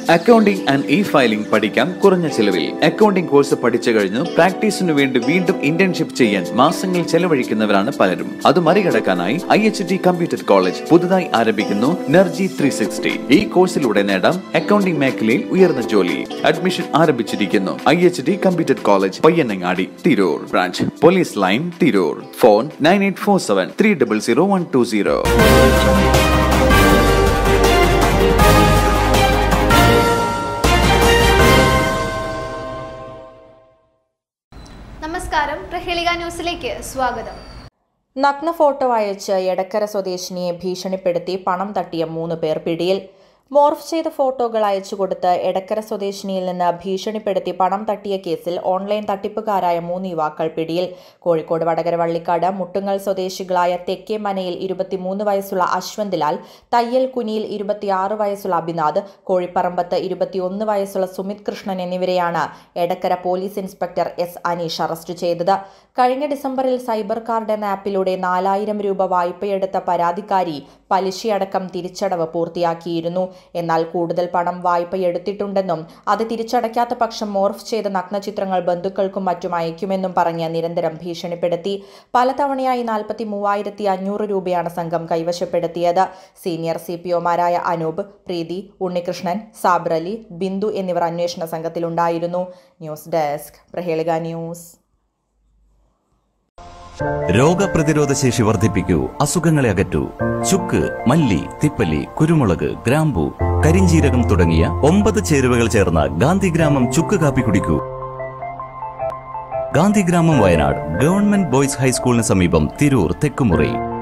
Accounting and e-filing പഠിക്കാം കുറഞ്ഞ ചെലവിൽ. അക്കൗണ്ടിംഗ് കോഴ്സ് പഠിച്ചു കഴിഞ്ഞ് പ്രാക്ടീസിനു വേണ്ടി വീണ്ടും ഇന്റേൺഷിപ്പ് ചെയ്യാൻ മാസങ്ങൾ ചെലവഴിക്കുന്നവരാണ് പലരും. അത് മറികടക്കാനായി IHT കമ്പ്യൂട്ടർ കോളേജ് പുതുതായി ആരംഭിക്കുന്നു NERGY 360. ഈ കോഴ്സിലൂടെ നേടാം അക്കൗണ്ടിംഗ് മേഖലയിൽ ഉയർന്ന ജോലി. അഡ്മിഷൻ ആരംഭിച്ചിരിക്കുന്നു. IHT computer college, Payyanangadi, Tirur. Branch police line, Tirur. Phone 9847 300 120. നമസ്കാരം, പ്രഹേളിക ന്യൂസിലേക്ക് സ്വാഗതം. നഗ്ന ഫോട്ടോ അയച്ച് എടക്കര സ്വദേശിനിയെ ഭീഷണിപ്പെടുത്തി പണം തട്ടിയ 3 പേർ പിടിയിൽ. മോർഫ് ചെയ്ത ഫോട്ടോകൾ അയച്ചുകൊടുത്ത് എടക്കര സ്വദേശിനിയിൽ നിന്ന് ഭീഷണിപ്പെടുത്തി പണം തട്ടിയ കേസിൽ ഓൺലൈൻ തട്ടിപ്പുകാരായ 3 യുവാക്കൾ പിടിയിൽ. കോഴിക്കോട് വടകര വള്ളിക്കാട് മുട്ടുങ്ങൽ സ്വദേശികളായ തെക്കേ മനയിൽ 23 വയസ്സുള്ള അശ്വന്ത് ലാൽ, തയ്യൽ കുനിയിൽ 26 വയസ്സുള്ള അഭിനാഥ്, കോഴിപ്പറമ്പത്ത് 21 വയസ്സുള്ള സുമിത് കൃഷ്ണൻ എന്നിവരെയാണ് Edakkara police inspector S. Aneesh arrest ചെയ്തത്. കഴിഞ്ഞ ഡിസംബറിൽ സൈബർ കാർഡ് എന്ന ആപ്പിലൂടെ 4000 രൂപ വായ്പയെടുത്ത പരാതിക്കാരി പലിശയടക്കം തിരിച്ചടവ് പൂർത്തിയാക്കിയിരുന്നു. എന്നാൽ കൂടുതൽ പണം വായ്പയെടുത്തിട്ടുണ്ടെന്നും അത് തിരിച്ചടയ്ക്കാത്ത പക്ഷം മോർഫ് ചെയ്ത നഗ്നചിത്രങ്ങൾ ബന്ധുക്കൾക്കും മറ്റും അയക്കുമെന്നും പറഞ്ഞ് നിരന്തരം ഭീഷണിപ്പെടുത്തി. പലതവണയായി 43,500 രൂപയാണ് സംഘം കൈവശപ്പെടുത്തിയത്. സീനിയർ CPOമാരായ അനൂപ്, പ്രീതി, ഉണ്ണികൃഷ്ണൻ, സാബ്രലി, ബിന്ദു എന്നിവർ അന്വേഷണ സംഘത്തിലുണ്ടായിരുന്നു. News desk, Prahelika news. രോഗപ്രതിരോധ ശേഷി വർദ്ധിപ്പിക്കൂ, അസുഖങ്ങളെ അകറ്റൂ. ചുക്ക്, മല്ലി, തിപ്പല്ലി, കുരുമുളക്, ഗ്രാമ്പു, കരിഞ്ജീരകം തുടങ്ങിയ 9 ചേരുവകൾ ചേർന്ന ഗാന്ധിഗ്രാമം ചുക്ക് കാപ്പി കുടിക്കൂ. ഗാന്ധിഗ്രാമം, വയനാട്, ഗവൺമെന്റ് ബോയ്സ് ഹൈസ്കൂളിന് സമീപം, തിരൂർ, തെക്കുമുറി.